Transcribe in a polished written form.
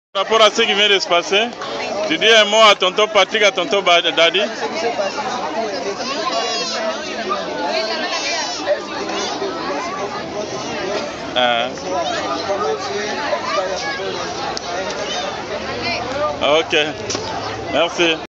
Par rapport à ce qui vient de se passer, tu dis un mot à tonton Patrick, à tonton Dadi. Ok, merci.